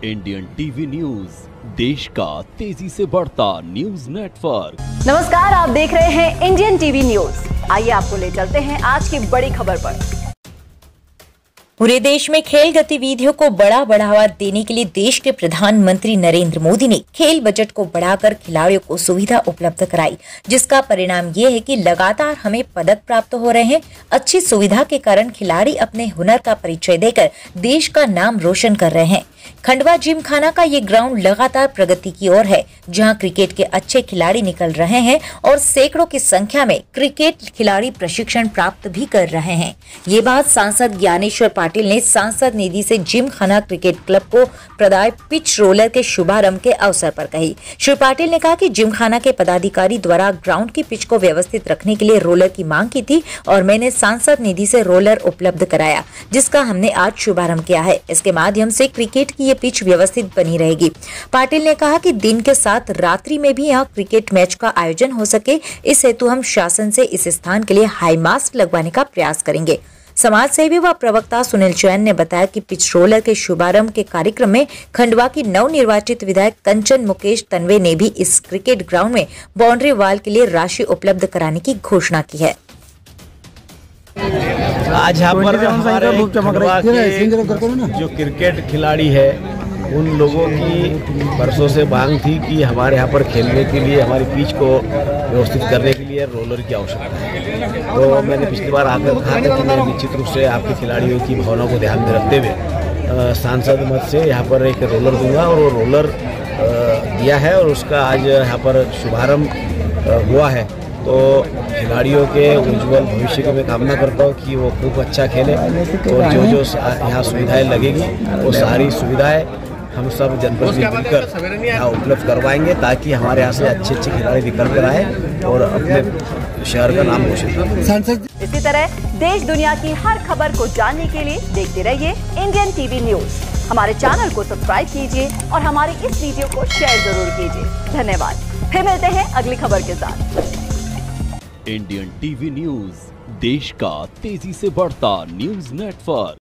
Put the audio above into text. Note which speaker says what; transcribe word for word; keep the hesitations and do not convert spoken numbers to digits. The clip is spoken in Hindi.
Speaker 1: इंडियन टीवी न्यूज, देश का तेजी से बढ़ता न्यूज नेटवर्क।
Speaker 2: नमस्कार, आप देख रहे हैं इंडियन टीवी न्यूज। आइए आपको ले चलते हैं आज की बड़ी खबर पर।
Speaker 3: पूरे देश में खेल गतिविधियों को बड़ा बढ़ावा देने के लिए देश के प्रधानमंत्री नरेंद्र मोदी ने खेल बजट को बढ़ाकर खिलाड़ियों को सुविधा उपलब्ध कराई, जिसका परिणाम ये है कि लगातार हमें पदक प्राप्त हो रहे हैं। अच्छी सुविधा के कारण खिलाड़ी अपने हुनर का परिचय देकर देश का नाम रोशन कर रहे हैं। खंडवा जिमखाना का ये ग्राउंड लगातार प्रगति की ओर है, जहां क्रिकेट के अच्छे खिलाड़ी निकल रहे हैं और सैकड़ों की संख्या में क्रिकेट खिलाड़ी प्रशिक्षण प्राप्त भी कर रहे हैं। ये बात सांसद ज्ञानेश्वर पाटिल ने सांसद निधि से जिमखाना क्रिकेट क्लब को प्रदाय पिच रोलर के शुभारंभ के अवसर पर कही। श्री पाटिल ने कहा कि जिमखाना के पदाधिकारी द्वारा ग्राउंड की पिच को व्यवस्थित रखने के लिए रोलर की मांग की थी और मैंने सांसद निधि से रोलर उपलब्ध कराया, जिसका हमने आज शुभारंभ किया है। इसके माध्यम से क्रिकेट की ये पिच व्यवस्थित बनी रहेगी। पाटिल ने कहा कि दिन के साथ रात्रि में भी यहाँ क्रिकेट मैच का आयोजन हो सके, इस हेतु हम शासन से इस स्थान के लिए हाई मास्ट लगवाने का प्रयास करेंगे। समाज सेवी व प्रवक्ता सुनील जैन ने बताया कि पिच रोलर के शुभारंभ के कार्यक्रम में खंडवा की नवनिर्वाचित विधायक कंचन मुकेश तन्वे ने भी इस क्रिकेट ग्राउंड में बाउंड्री वॉल के लिए राशि उपलब्ध कराने की घोषणा की है।
Speaker 4: आज यहाँ पर हमारे खंडवा के जो क्रिकेट खिलाड़ी है, उन लोगों की बरसों से मांग थी कि हमारे यहाँ पर खेलने के लिए हमारी पिच को व्यवस्थित करने के लिए रोलर की आवश्यकता है। तो मैंने पिछली बार आकर कहा था कि मैं निश्चित रूप से आपके खिलाड़ियों की भावनाओं को ध्यान में रखते हुए सांसद मत से यहाँ पर एक रोलर दूंगा, और वो रोलर दिया है और उसका आज यहाँ पर शुभारम्भ हुआ है। तो खिलाड़ियों के उज्जवल भविष्य की मैं कामना करता हूँ कि वो खूब अच्छा खेले, और जो जो यहाँ सुविधाएं लगेगी वो सारी सुविधाएं हम सब जनपद में मिलकर यहाँ उपलब्ध करवाएंगे, ताकि हमारे यहाँ से अच्छे अच्छे खिलाड़ी निकल कर आए और अपने शहर का नाम रोशन करें।
Speaker 2: इसी तरह देश दुनिया की हर खबर को जानने के लिए देखते रहिए इंडियन टीवी न्यूज। हमारे चैनल को सब्सक्राइब कीजिए और हमारे इस वीडियो को शेयर जरूर कीजिए। धन्यवाद। फिर मिलते हैं अगली खबर के साथ।
Speaker 1: इंडियन टीवी न्यूज, देश का तेजी से बढ़ता न्यूज नेटवर्क।